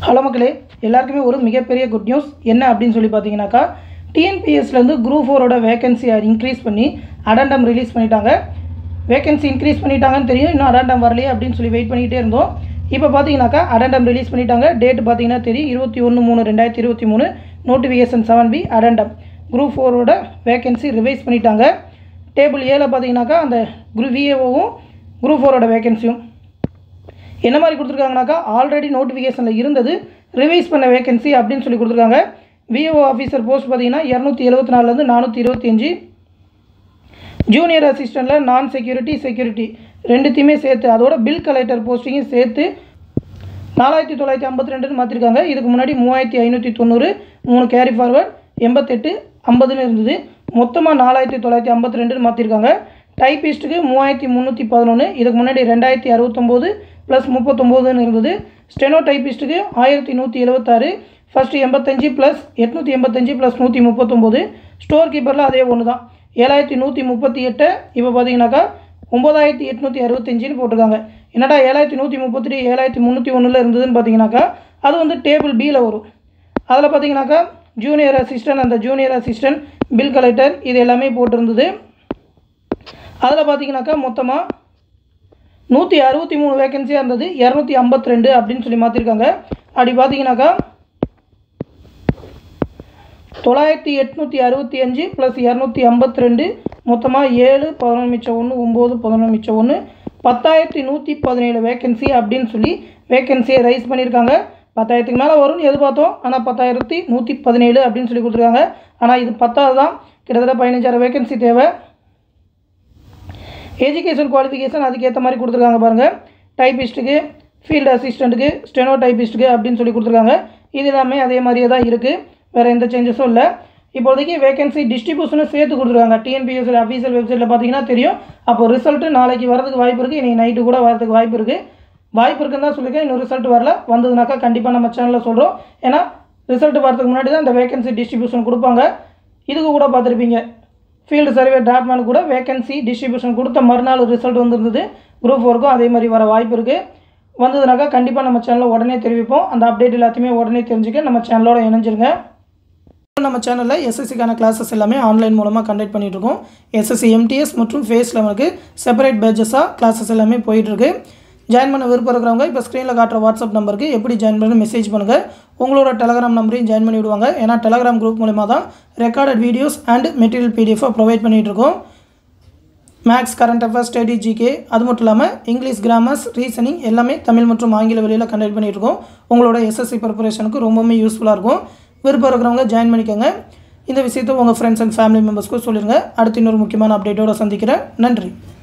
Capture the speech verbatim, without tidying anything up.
Hello மக்களே, எல்லாருக்குமே ஒரு மிகப்பெரிய குட் நியூஸ் என்ன அப்படின்னு சொல்லி பார்த்தீங்கன்னாக்கா, டிஎன்பிஎஸ்லேருந்து குரூப் ஃபோரோட வேகன்சி இன்க்ரீஸ் பண்ணி அடண்டம் ரிலீஸ் பண்ணிட்டாங்க. வேகன்சி இன்க்ரீஸ் பண்ணிட்டாங்கன்னு தெரியும், இன்னும் அடண்டம் வரலையே அப்படின்னு சொல்லி வெயிட் பண்ணிகிட்டே இருந்தோம். இப்போ பார்த்தீங்கன்னாக்கா அடண்டம் ரிலீஸ் பண்ணிட்டாங்க. டேட் பார்த்தீங்கன்னா தெரியும், இருபத்தி ஒன்று மூணு ரெண்டாயிரத்தி இருபத்தி மூணு notification seven B addendum group ஃபோரோட வேகன்சி ரிவைஸ் பண்ணிட்டாங்க. டேபிள் ஏல பார்த்தீங்கன்னாக்கா அந்த குரூப் விஏஓவும் குரூப் ஃபோரோட வேகன்சியும் என்ன மாதிரி கொடுத்துருக்காங்கனாக்கா, ஆல்ரெடி நோட்டிஃபிகேஷனில் இருந்தது ரிவைஸ் பண்ண வேகன்சி அப்படின்னு சொல்லி கொடுத்துருக்காங்க. விஏஓ ஆஃபீஸர் போஸ்ட் பார்த்தீங்கன்னா இரநூத்தி எழுபத்தி நாலுலேருந்து நானூற்றி இருபத்தி அஞ்சு, ஜூனியர் அசிஸ்டண்ட்டில் நான் செக்யூரிட்டி செக்யூரிட்டி ரெண்டுத்தையுமே சேர்த்து, அதோட பில் கலெக்டர் போஸ்டிங்கும் சேர்த்து நாலாயிரத்தி தொள்ளாயிரத்தி ஐம்பத்தி ரெண்டுன்னு மாற்றிருக்காங்க. இதுக்கு முன்னாடி மூவாயிரத்தி ஐநூற்றி தொண்ணூறு, மூணு கேரி ஃபார்வர்ட், எண்பத்தெட்டு ஐம்பதுன்னு இருந்தது. மொத்தமாக நாலாயிரத்தி தொள்ளாயிரத்தி ஐம்பத்தி ரெண்டுன்னு மாற்றிருக்காங்க. டைப்பிஸ்ட்டுக்கு மூவாயிரத்தி முந்நூற்றி பதினொன்று, இதுக்கு முன்னாடி ரெண்டாயிரத்தி அறுபத்தொம்போது ப்ளஸ் முப்பத்தொம்போதுன்னு இருந்தது. ஸ்டெனோ டைப்பிஸ்ட்டுக்கு ஆயிரத்தி நூற்றி எழுபத்தாறு, ஃபஸ்ட்டு எண்பத்தஞ்சு ப்ளஸ் எட்நூற்றி எண்பத்தஞ்சு ப்ளஸ் நூற்றி முப்பத்தொம்போது. ஸ்டோர் கீப்பரில் அதே ஒன்று தான், ஏழாயிரத்தி நூற்றி முப்பத்தி எட்டு. இப்போ பார்த்தீங்கன்னாக்கா ஒம்பதாயிரத்தி எட்நூற்றி அறுபத்தஞ்சின்னு போட்டிருக்காங்க. என்னடா ஏழாயிரத்தி நூற்றி முப்பத்தி ஏழாயிரத்தி முந்நூற்றி ஒன்றில் இருந்ததுன்னு பார்த்தீங்கன்னாக்கா, அது வந்து டேபிள் பியில் வரும். அதில் பார்த்தீங்கன்னாக்கா ஜூனியர் அசிஸ்டன்ட், அந்த ஜூனியர் அசிஸ்டன்ட், பில் கலெக்டர் இது எல்லாமே போட்டிருந்தது. அதில் பார்த்தீங்கன்னாக்கா மொத்தமாக நூற்றி அறுபத்தி மூணு வேகன்சியாக இருந்தது, இரநூத்தி ஐம்பத்தி ரெண்டு அப்படின்னு சொல்லி மாற்றிருக்காங்க. அப்படி பார்த்தீங்கன்னாக்கா தொள்ளாயிரத்தி எட்நூற்றி அறுபத்தி அஞ்சு ப்ளஸ் இரநூத்தி ஐம்பத்தி ரெண்டு, மொத்தமாக ஏழு பதினொன்று மிச்சம் ஒன்று, ஒம்பது பதினொன்று மிச்சம் ஒன்று, பத்தாயிரத்தி நூற்றி பதினேழு வேகன்சி அப்படின்னு சொல்லி வேகன்சியை ரைஸ் பண்ணியிருக்காங்க. பத்தாயிரத்துக்கு மேலே வரும்னு எதிர்பார்த்தோம், ஆனால் பத்தாயிரத்தி நூற்றி பதினேழு அப்படின்னு சொல்லி கொடுத்துருக்காங்க. ஆனால் இது பத்தாவது தான், கிட்டத்தட்ட பதினஞ்சாயிரம் வேகன்சி தேவை. எஜுகேஷன் குவாலிஃபிகேஷன் அதுக்கேற்ற மாதிரி கொடுத்துருக்காங்க பாருங்கள். டைப்பிஸ்ட்டுக்கு, ஃபீல்டு அசிஸ்டண்ட்டுக்கு, ஸ்டெனோ டைப்பிஸ்ட்டுக்கு அப்படின்னு சொல்லி கொடுத்துருக்காங்க. இது எல்லாமே அதே மாதிரியே தான் இருக்குது, வேறு எந்த சேஞ்சஸும் இல்லை. இப்போதைக்கு வேகன்சி டிஸ்ட்ரிபியூஷனும் சேர்த்து கொடுத்துருக்காங்க. டிஎன்பிஎஸ்சி அஃபீஷியல் வெப்சைட்டில் பார்த்தீங்கன்னா தெரியும். அப்போ ரிசல்ட்டு நாளைக்கு வரதுக்கு வாய்ப்பு இருக்குது, இன்றைக்கி நைட்டு கூட வரதுக்கு வாய்ப்பு இருக்குது. வாய்ப்பு இருக்குன்னு தான் சொல்லியிருக்கேன், இன்னும் ரிசல்ட் வரல. வந்ததுனாக்கா கண்டிப்பாக நம்ம சேனலில் சொல்கிறோம். ஏன்னா ரிசல்ட் வரதுக்கு முன்னாடி தான் இந்த வேகன்சி டிஸ்ட்ரிபியூஷன் கொடுப்பாங்க. இதுக்கு கூட பார்த்துருப்பீங்க, ஃபீல்டு சர்வே டிராப்மேன் கூட வேகன்சி டிஸ்ட்ரிபியூஷன் கொடுத்த மறுநாள் ரிசல்ட் வந்துருந்தது. குரூப் ஃபோருக்கும் அதே மாதிரி வர வாய்ப்பு இருக்குது. வந்ததுனாக்கா கண்டிப்பாக நம்ம சேனலில் உடனே தெரிவிப்போம். அந்த அப்டேட் எல்லாத்தையுமே உடனே தெரிஞ்சுக்க நம்ம சேனலோட இணைஞ்சிருங்க. நம்ம சேனலில் எஸ்எஸ்சிக்கான கிளாஸஸ் எல்லாமே ஆன்லைன் மூலமாக கண்டக்ட் பண்ணிகிட்ருக்கோம். எஸ்எஸ்சி எம்டிஎஸ் மற்றும் ஃபேஸ் லெவனுக்கு செப்பரேட் பேட்சஸாக கிளாஸஸ் எல்லாமே போயிட்டுருக்கு. ஜாயின் பண்ண விருப்பம் இருக்கிறவங்க இப்போ ஸ்க்ரீனில் காட்டுற வாட்ஸ்அப் நம்பருக்கு எப்படி ஜாயின் பண்ணி மெசேஜ் பண்ணுங்கள். உங்களோட டெலகிராம் நம்பரையும் ஜாயின் பண்ணி விடுவாங்க. ஏன்னா டெலகிராம் குரூப் மூலமா தான் ரெக்கார்டட் வீடியோஸ் அண்ட் மெட்டீரியல் பிடிஎஃபாக ப்ரொவைட் பண்ணிகிட்ருக்கோம். Maths, current affairs, study, GK, அது மட்டும் இல்லாமல் இங்கிலீஷ், கிராமர்ஸ், ரீசனிங் எல்லாமே தமிழ் மற்றும் ஆங்கில வழியில் கண்டக்ட் பண்ணிகிட்ருக்கோம். உங்களோட எஸ்எஸ்சி ப்ரிப்பரேஷனுக்கு ரொம்பவுமே யூஸ்ஃபுல்லாக இருக்கும். விருப்பம் இருக்கிறவங்க ஜாயின் பண்ணிக்கோங்க. இந்த விஷயத்தை உங்கள் ஃப்ரெண்ட்ஸ் அண்ட் ஃபேமிலி மெம்பர்ஸ்க்கும் சொல்லிடுங்க. அடுத்து இன்னொரு முக்கியமான அப்டேட்டோடு சந்திக்கிறேன். நன்றி.